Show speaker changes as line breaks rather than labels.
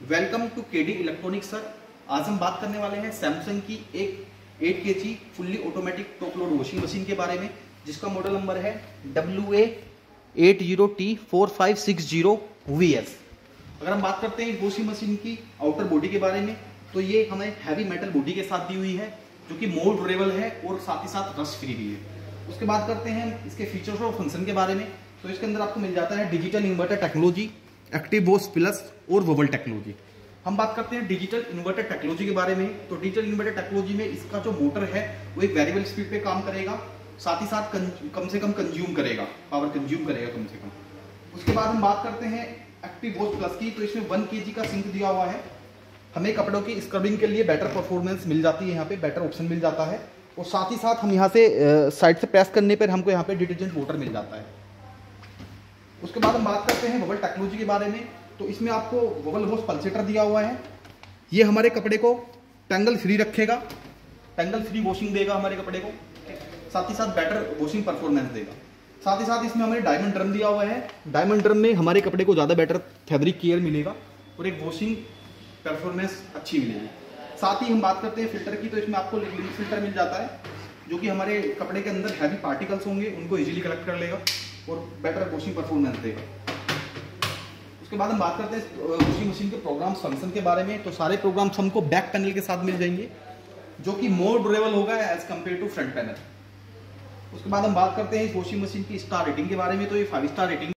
Welcome to KD electronics sir. आज हम बात करने वाले हैं सैमसंग की एक 8 kg fully automatic top load washing machine के बारे में, जिसका मॉडल नंबर है WA80T4560VS। अगर हम बात करते हैं इस वॉशिंग मशीन की आउटर बॉडी के बारे में, तो ये हमें हैवी मेटल बॉडी के साथ दी हुई है, जो कि मोल्ड ड्यूरेबल है और साथ ही साथ रस्ट फ्री भी है। उसके बाद करते हैं इसके फीचर्स और फंक्शन के बारे में। तो इसके अंदर आपको मिल जाता है digital inverter technology, active wash plus और वोबल टेक्नोलॉजी। हम बात करते हैं डिजिटल इन्वर्टर टेक्नोलॉजी के बारे में। तो डिजिटल इन्वर्टर टेक्नोलॉजी में इसका जो मोटर है वो एक वेरिएबल स्पीड पे काम करेगा, साथ ही साथ कम से कम कंज्यूम करेगा, पावर कंज्यूम करेगा कम से कम। उसके बाद हम बात करते हैं एक्टिव वॉश प्लस की। तो इसमें 1 kg का सिंक दिया हुआ है। हमें कपड़ों की स्क्रबिंग के लिए बेटर परफॉर्मेंस मिल जाती है, यहाँ पे बेटर ऑप्शन मिल जाता है। और साथ ही साथ हम यहाँ से साइड से प्रेस करने पर हमको यहाँ पे डिटर्जेंट वाटर मिल जाता है। उसके बाद हम बात करते हैं वोबल टेक्नोलॉजी के बारे में। तो इसमें आपको वोबल वॉश पल्सेटर दिया हुआ है। ये हमारे कपड़े को टैंगल फ्री रखेगा, टैंगल फ्री वॉशिंग देगा हमारे कपड़े को, साथ ही साथ बेटर वॉशिंग परफॉर्मेंस देगा। साथ ही साथ इसमें हमें डायमंड ड्रम दिया हुआ है। डायमंड ड्रम में हमारे कपड़े को ज़्यादा बेटर फैब्रिक केयर मिलेगा और एक वॉशिंग परफॉर्मेंस अच्छी मिलेगी। साथ ही हम बात करते हैं फिल्टर की। तो इसमें आपको लिक्विड फिल्टर मिल जाता है, जो कि हमारे कपड़े के अंदर हैवी पार्टिकल्स होंगे उनको इजीली कलेक्ट कर लेगा और बेटर वॉशिंग परफॉर्मेंस देगा। उसके बाद हम बात करते हैं वॉशिंग मशीन के प्रोग्राम्स फंक्शन के बारे में। तो सारे प्रोग्राम्स हमको बैक पैनल के साथ मिल जाएंगे, जो कि मोर ड्यूरेबल होगा as compared to front panel. उसके बाद हम बात करते हैं इस वॉशिंग मशीन की स्टार रेटिंग के बारे में। तो ये 5 स्टार रेटिंग